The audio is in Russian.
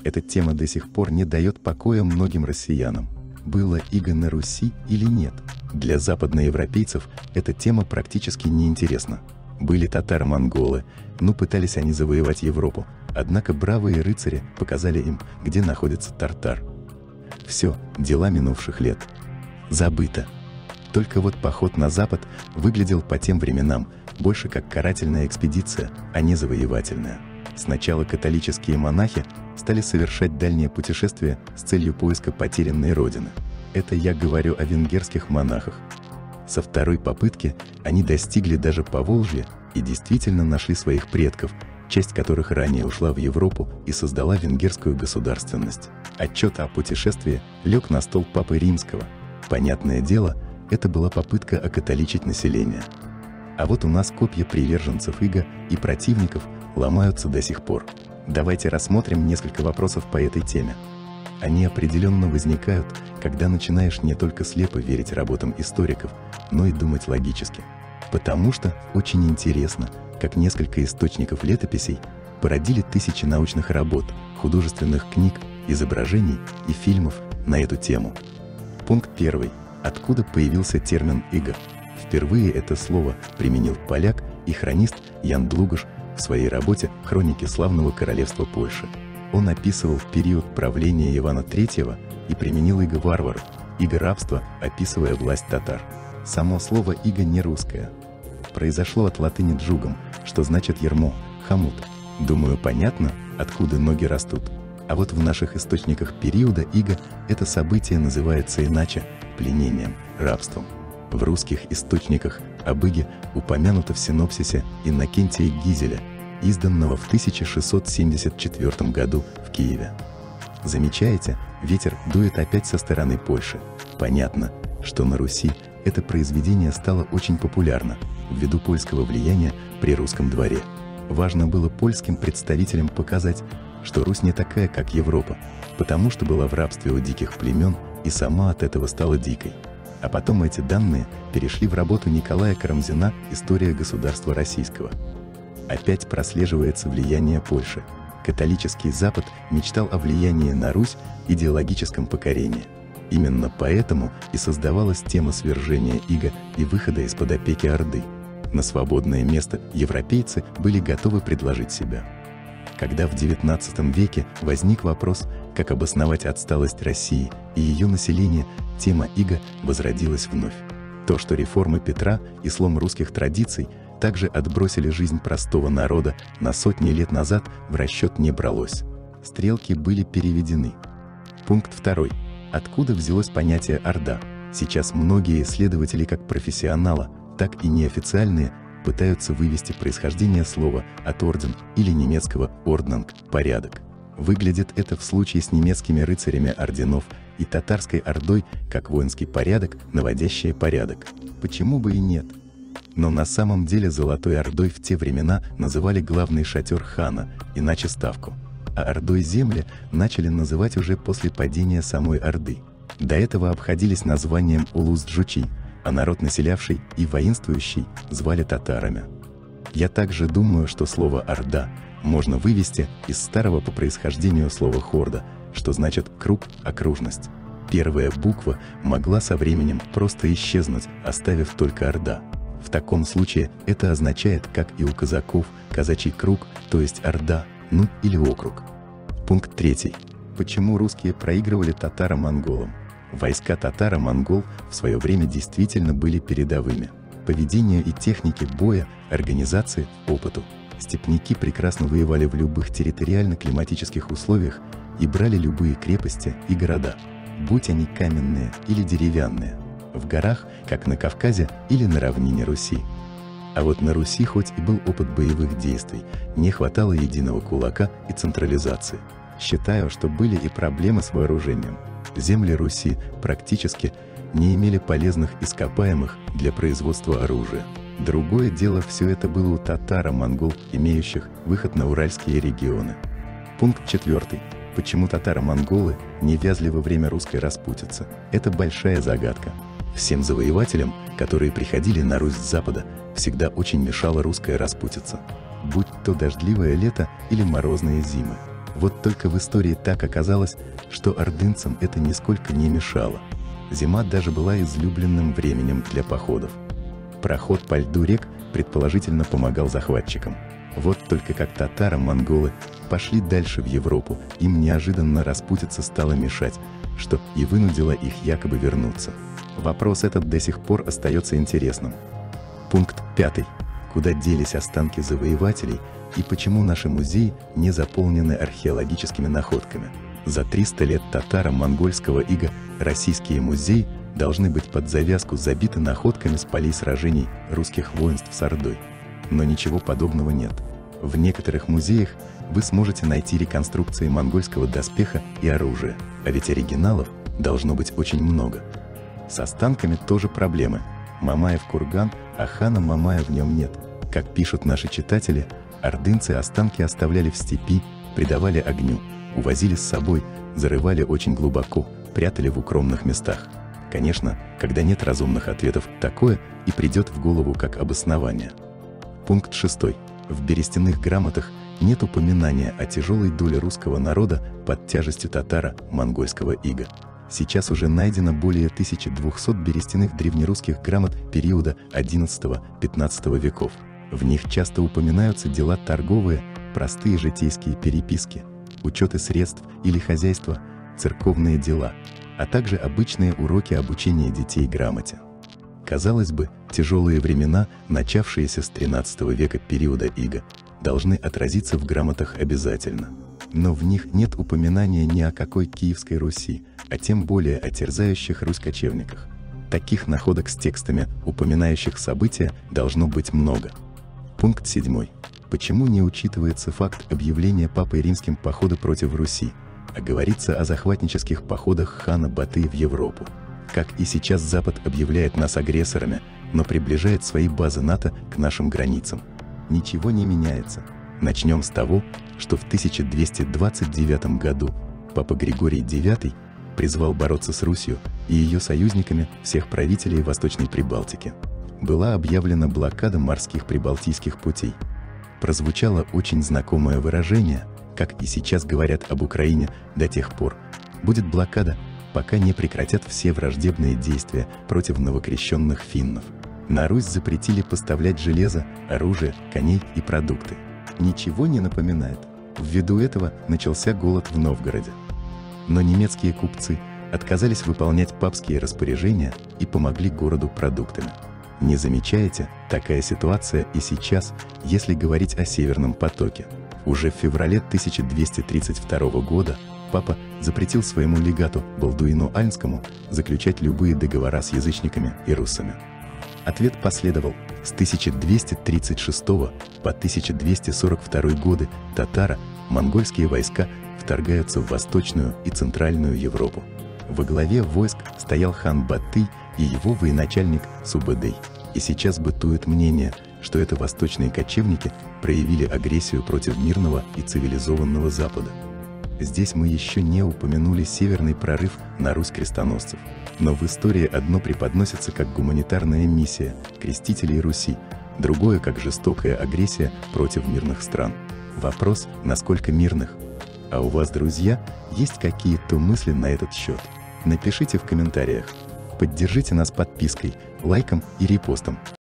Эта тема до сих пор не дает покоя многим россиянам. Было иго на Руси или нет? Для западноевропейцев эта тема практически неинтересна. Были татаро-монголы, но пытались они завоевать Европу, однако бравые рыцари показали им, где находится Тартар. Все, дела минувших лет. Забыто. Только вот поход на запад выглядел по тем временам больше как карательная экспедиция, а не завоевательная. Сначала католические монахи стали совершать дальние путешествия с целью поиска потерянной родины. Это я говорю о венгерских монахах. Со второй попытки они достигли даже Поволжья и действительно нашли своих предков, часть которых ранее ушла в Европу и создала венгерскую государственность. Отчет о путешествии лег на стол Папы Римского. Понятное дело, это была попытка окатоличить население. А вот у нас копья приверженцев иго и противников ломаются до сих пор. Давайте рассмотрим несколько вопросов по этой теме. Они определенно возникают, когда начинаешь не только слепо верить работам историков, но и думать логически. Потому что очень интересно, как несколько источников летописей породили тысячи научных работ, художественных книг, изображений и фильмов на эту тему. Пункт 1. Откуда появился термин «иго»? Впервые это слово применил поляк и хронист Ян Длугаш в своей работе «Хроники славного королевства Польши». Он описывал период правления Ивана III и применил иго варваров, иго рабства, описывая власть татар. Само слово «иго» не русское. Произошло от латыни «джугом», что значит «ермо», «хомут». Думаю, понятно, откуда ноги растут. А вот в наших источниках периода иго это событие называется иначе – пленением, рабством. В русских источниках об иге упомянуто в синопсисе Иннокентия Гизеля, изданного в 1674 году в Киеве. Замечаете, ветер дует опять со стороны Польши. Понятно, что на Руси это произведение стало очень популярно ввиду польского влияния при русском дворе. Важно было польским представителям показать, что Русь не такая, как Европа, потому что была в рабстве у диких племен и сама от этого стала дикой. А потом эти данные перешли в работу Николая Карамзина «История государства российского». Опять прослеживается влияние Польши. Католический Запад мечтал о влиянии на Русь, идеологическом покорении. Именно поэтому и создавалась тема свержения иго и выхода из-под опеки Орды. На свободное место европейцы были готовы предложить себя. Когда в XIX веке возник вопрос, как обосновать отсталость России и ее населения, тема иго возродилась вновь. То, что реформы Петра и слом русских традиций также отбросили жизнь простого народа на сотни лет назад, в расчет не бралось. Стрелки были переведены. Пункт 2. Откуда взялось понятие «орда»? Сейчас многие исследователи, как профессионалы, так и неофициальные, пытаются вывести происхождение слова от орден или немецкого «орднанг» – порядок. Выглядит это в случае с немецкими рыцарями орденов и татарской ордой как воинский порядок, наводящий порядок. Почему бы и нет? Но на самом деле Золотой Ордой в те времена называли главный шатер хана, иначе ставку. А Ордой земли начали называть уже после падения самой Орды. До этого обходились названием Улус-Джучи, а народ, населявший и воинствующий, звали татарами. Я также думаю, что слово «орда» можно вывести из старого по происхождению слова «хорда», что значит «круг», «окружность». Первая буква могла со временем просто исчезнуть, оставив только «орда». В таком случае это означает, как и у казаков, казачий круг, то есть орда, ну или округ. Пункт 3. Почему русские проигрывали татаро-монголам? Войска татаро-монгол в свое время действительно были передовыми. По ведению и технике боя, организации, опыту. Степняки прекрасно воевали в любых территориально-климатических условиях и брали любые крепости и города, будь они каменные или деревянные, в горах, как на Кавказе или на равнине Руси. А вот на Руси хоть и был опыт боевых действий, не хватало единого кулака и централизации. Считаю, что были и проблемы с вооружением. Земли Руси практически не имели полезных ископаемых для производства оружия. Другое дело, все это было у татаро-монгол, имеющих выход на уральские регионы. Пункт 4. Почему татаро-монголы не вязли во время русской распутицы? Это большая загадка. Всем завоевателям, которые приходили на Русь с запада, всегда очень мешала русская распутица. Будь то дождливое лето или морозные зимы. Вот только в истории так оказалось, что ордынцам это нисколько не мешало. Зима даже была излюбленным временем для походов. Проход по льду рек предположительно помогал захватчикам. Вот только как татаро-монголы пошли дальше в Европу, им неожиданно распутиться стало мешать, что и вынудило их якобы вернуться. Вопрос этот до сих пор остается интересным. Пункт 5. Куда делись останки завоевателей и почему наши музеи не заполнены археологическими находками? За 300 лет татаро-монгольского ига российские музеи должны быть под завязку забиты находками с полей сражений русских воинств с Ордой. Но ничего подобного нет. В некоторых музеях вы сможете найти реконструкции монгольского доспеха и оружия, а ведь оригиналов должно быть очень много. С останками тоже проблемы. Мамаев курган, а хана Мамая в нем нет. Как пишут наши читатели, ордынцы останки оставляли в степи, придавали огню, увозили с собой, зарывали очень глубоко, прятали в укромных местах. Конечно, когда нет разумных ответов, такое и придет в голову как обоснование. Пункт 6. В берестяных грамотах нет упоминания о тяжелой доле русского народа под тяжестью татаро-монгольского ига. Сейчас уже найдено более 1200 берестяных древнерусских грамот периода XI-XV веков. В них часто упоминаются дела торговые, простые житейские переписки, учеты средств или хозяйства, церковные дела, а также обычные уроки обучения детей грамоте. Казалось бы, тяжелые времена, начавшиеся с XIII века периода ига, должны отразиться в грамотах обязательно. Но в них нет упоминания ни о какой Киевской Руси, а тем более о терзающих Русь кочевниках. Таких находок с текстами, упоминающих события, должно быть много. Пункт 7. Почему не учитывается факт объявления Папой Римским похода против Руси, а говорится о захватнических походах хана Батыя в Европу? Как и сейчас Запад объявляет нас агрессорами, но приближает свои базы НАТО к нашим границам. Ничего не меняется. Начнем с того, что в 1229 году Папа Григорий IX призвал бороться с Русью и ее союзниками всех правителей Восточной Прибалтики. Была объявлена блокада морских прибалтийских путей. Прозвучало очень знакомое выражение, как и сейчас говорят об Украине до тех пор: будет блокада, пока не прекратят все враждебные действия против новокрещенных финнов. На Русь запретили поставлять железо, оружие, коней и продукты. Ничего не напоминает? Ввиду этого начался голод в Новгороде. Но немецкие купцы отказались выполнять папские распоряжения и помогли городу продуктами. Не замечаете, такая ситуация и сейчас, если говорить о Северном потоке. Уже в феврале 1232 года папа запретил своему легату Балдуину Альнскому заключать любые договора с язычниками и руссами. Ответ последовал. С 1236 по 1242 годы татаро-монгольские войска вторгаются в Восточную и Центральную Европу. Во главе войск стоял хан Батый и его военачальник Субэдэй. И сейчас бытует мнение, что это восточные кочевники проявили агрессию против мирного и цивилизованного Запада. Здесь мы еще не упомянули северный прорыв на Русь крестоносцев. Но в истории одно преподносится как гуманитарная миссия крестителей Руси, другое как жестокая агрессия против мирных стран. Вопрос, насколько мирных? А у вас, друзья, есть какие-то мысли на этот счет? Напишите в комментариях. Поддержите нас подпиской, лайком и репостом.